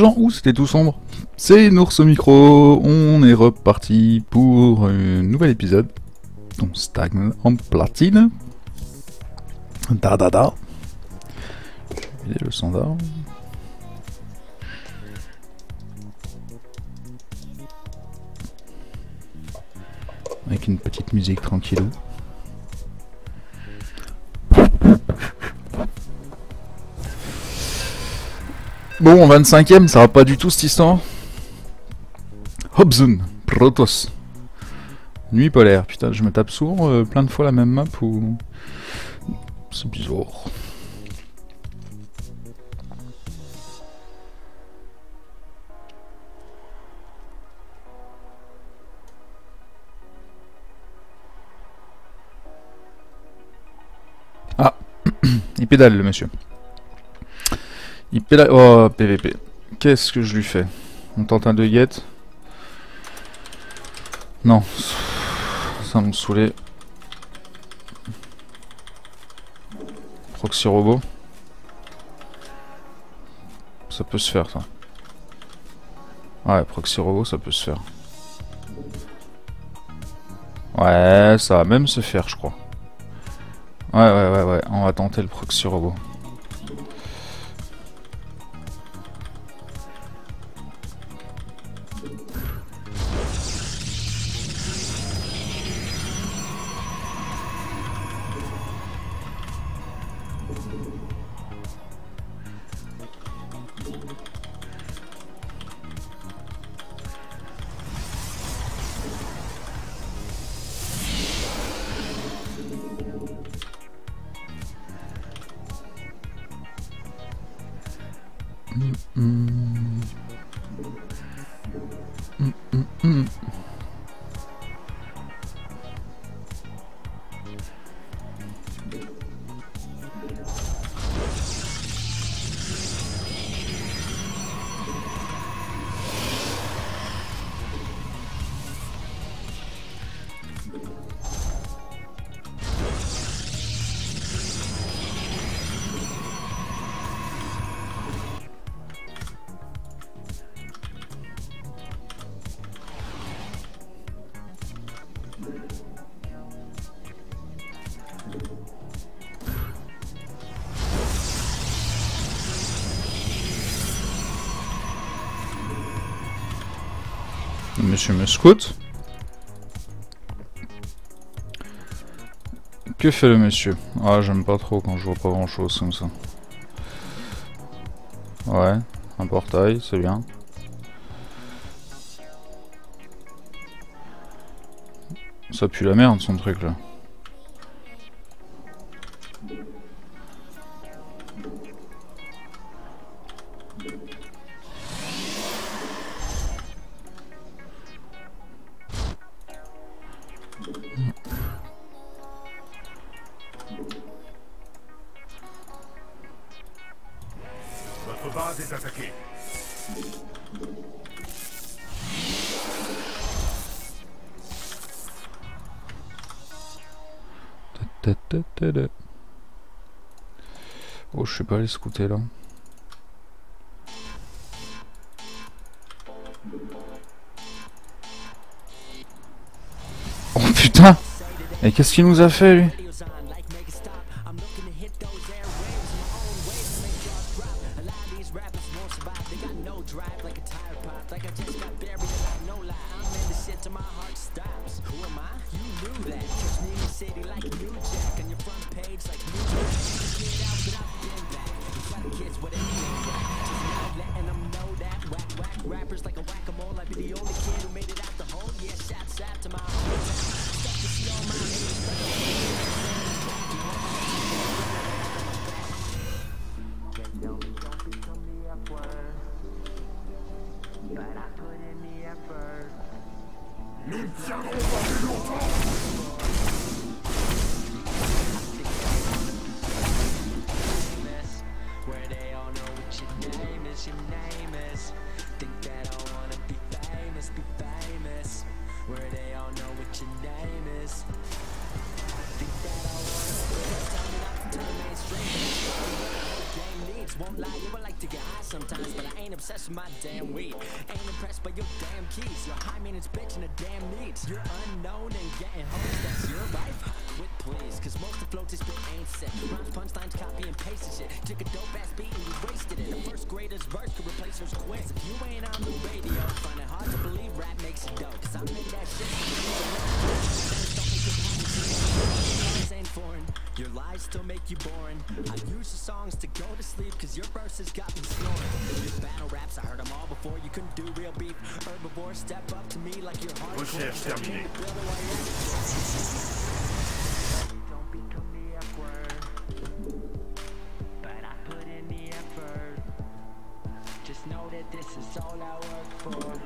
blanc. Ouh, c'était tout sombre. C'est Nours au micro. On est reparti pour un nouvel épisode. On stagne en platine. Da da da. Je vais vider le standard. Avec une petite musique tranquillou. Bon, 25ème, ça va pas du tout cette histoire. Hobson, Protoss. Nuit polaire, putain, je me tape souvent plein de fois la même map ou... C'est bizarre. Ah, il pédale le monsieur. Il pédale... Oh, PVP. Qu'est-ce que je lui fais? On tente un 2 get. Non. Ça me saoulait. Proxy robot. Ça peut se faire ça. Ouais, proxy robot, ça peut se faire. Ouais, ça va même se faire, je crois. Ouais. On va tenter le proxy robot. Monsieur me scoute. Que fait le monsieur? Ah, j'aime pas trop quand je vois pas grand chose comme ça. Ouais, un portail, c'est bien. Ça pue la merde son truc là. Votre base est attaquée. Oh, je sais pas aller scouter là. Oh putain! Et qu'est-ce qu'il nous a fait lui? Nous ne tiendrons pas plus longtemps. Won't lie, you would like to get high sometimes. booze, but I ain't obsessed with my damn weed. Ain't impressed by your damn keys. You're high maintenance bitch and a damn needs. You're unknown and getting hoes, that's your life. Quit please, cause most of the floats spit ain't sick. Rhymes, punchlines, copy and paste and shit. Took a dope ass beat and you wasted it. A first grader's verse could replace yours quick. If you ain't on the radio, find it hard to believe rap makes it dope. Cause I'm in that shit. Ain't foreign. Your lies still make you boring. I use the songs to go to sleep cause your verses got me snoring. Your battle raps, I heard them all before. You couldn't do real beef. Herbivore, step up to me like you're hardcore. Recherche terminée. Don't become the F word, but I put in the effort. Just know that this is all I work for.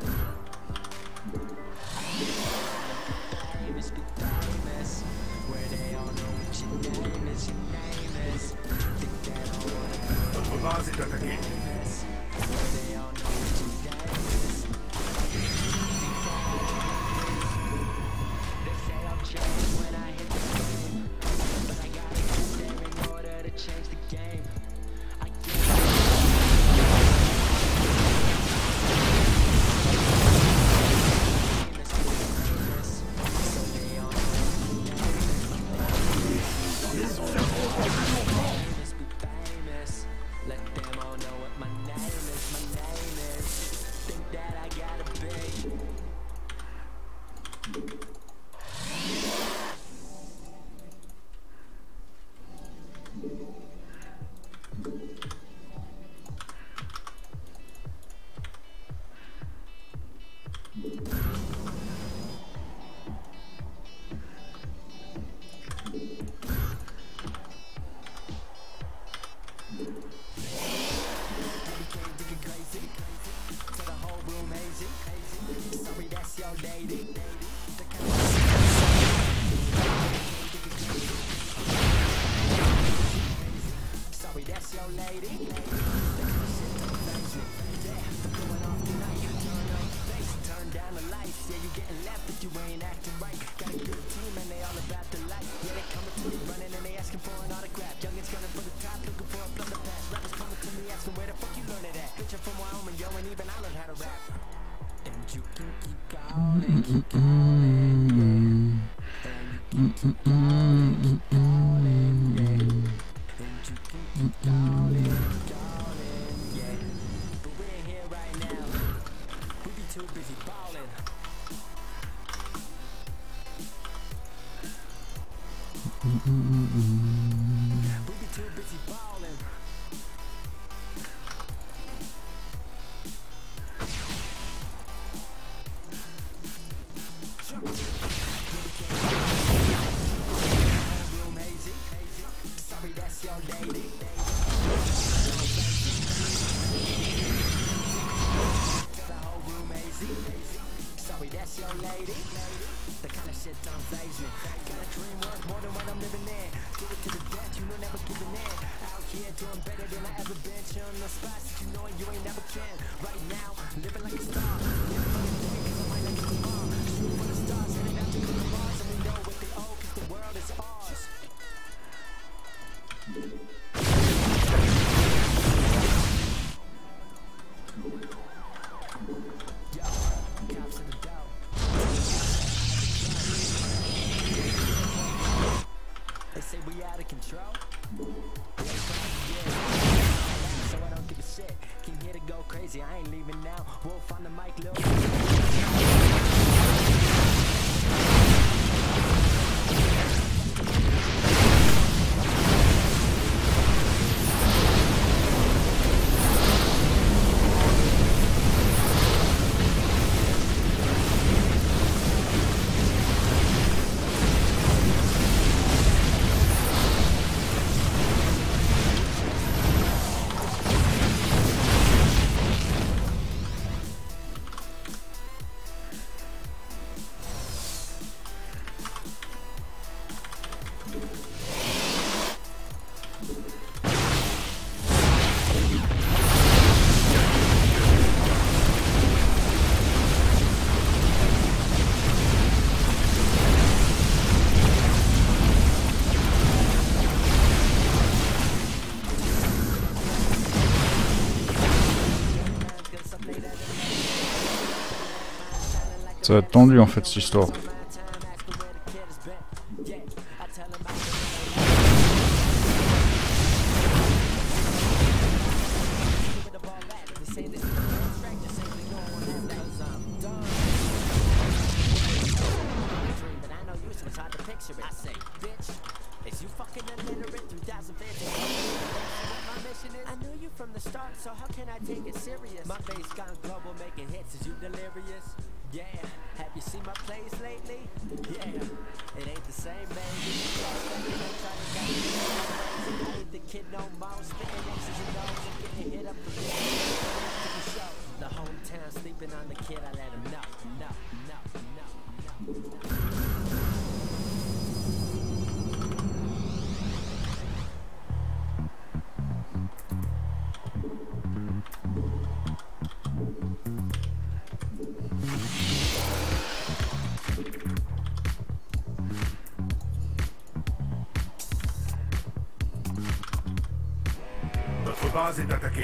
Famous, be famous. Where they all know what your name is, your name is. Think they don't wanna Notre base est attaquée. famous. Where they all know what your name is. They say I'll change when I hit the game, but I gotta get there in order to change the game. I get famous, so they all know famous, be famous. Let them all know what my name is. My name is. Think that I gotta be. To the whole room hazy. Sorry, that's your lady. Sorry, that's your lady. Turn down the lights. Yeah, you getting left if you ain't acting right. Got a good team and they all about the life. Yeah, they coming to me running and they asking for an autograph. Youngins gunning for the top, looking for a plunder pass. Rappers coming to me asking where the fuck you learn it at. Bitch, I'm from Wyoming, yo, and even I learned how to rap. And you can keep going, keep going. And you can keep going, keep going, yeah. And you can keep going, yeah. But we ain't here right now. We be too busy ballin'. We be too busy ballin'. Room hazy. Sorry, that's your lady. The whole room hazy. Sorry, that's your lady. The kind of shit don't faze me. Got a dream worth more than what I'm living in. Do it to the death, you know, never giving in. Out here doing better than I ever been. Chillin' the spots that you know and you ain't never can. Right now, living like a star. Never fucking think 'cause I might not get the bar. Shoot for the stars, headed out to the Mars. And we know what they owe 'cause the world is ours. Yo, cops in the door. They say we out of control. So I don't give a shit. Came here to go crazy. I ain't leaving now. Wolf on the mic, Lil. Ça va être tendu en fait cette histoire. I knew you from the start, so how can I take it serious? My face gone global, making hits, is you delirious? Yeah, have you seen my plays lately? Yeah, it ain't the same, baby. I ain't the kid no more, spitting X's and O's and getting hit up the show. The hometown sleeping on the kid, I let him know, no. Notre base est attaquée.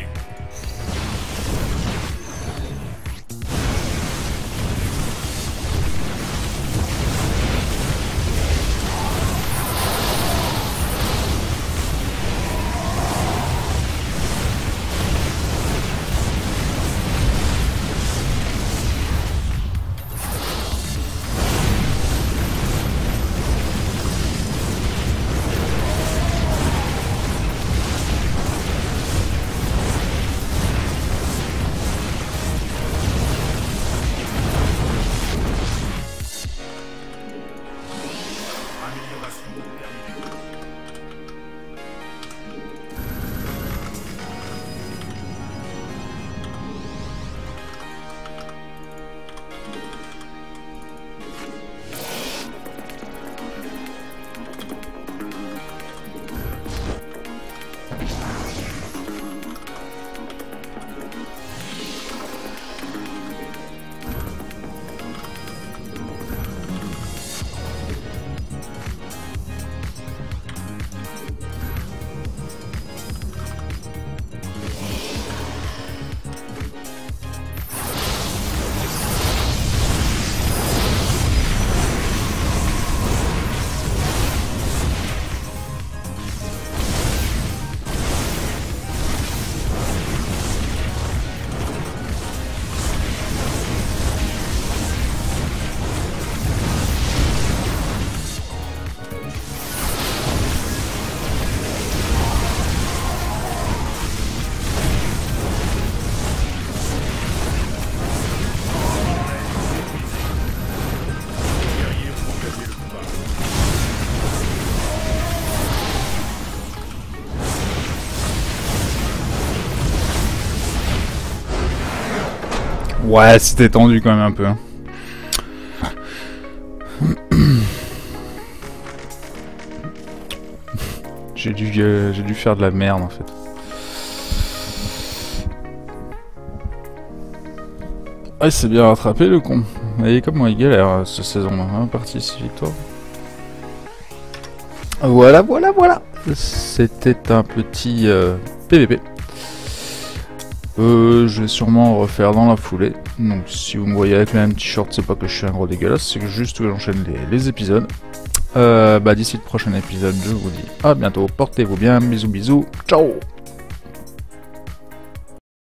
Ouais, c'était tendu quand même un peu. Hein. J'ai dû faire de la merde en fait. Ouais, c'est bien rattrapé le con. Vous voyez comment il galère cette saison-là. Hein, partie 6 victoires. Voilà. C'était un petit PVP. Je vais sûrement en refaire dans la foulée. Donc si vous me voyez avec le même t-shirt, c'est pas que je suis un gros dégueulasse, c'est que juste que j'enchaîne les épisodes. D'ici le prochain épisode, je vous dis à bientôt. Portez-vous bien. Bisous, ciao.